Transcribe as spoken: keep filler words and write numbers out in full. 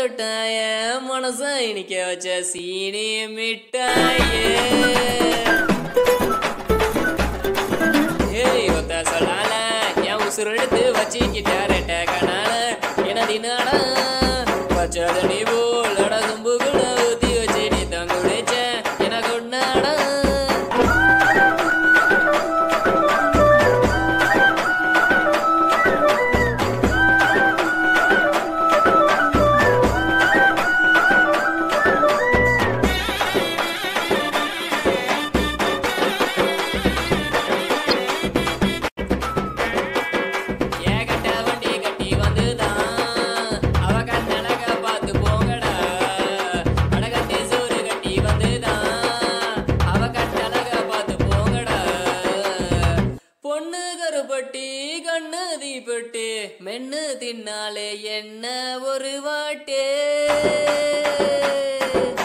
தொட்டாய மனச இனிக்க வச்ச சீனி மிட்டாயே ஏய் ஒத்த சொல்லால என் உசுறு எடுத்து வச்சுக்கிட்ட ரெட்ட கனால எனதினால பச்சை நீ போல் அட தும்பு கூட ஊத்தி வச்சு நீ தங்க உடைச்ச என கொண்டாட மென்னு தின்னாலே என்ன ஒரு வாட்டே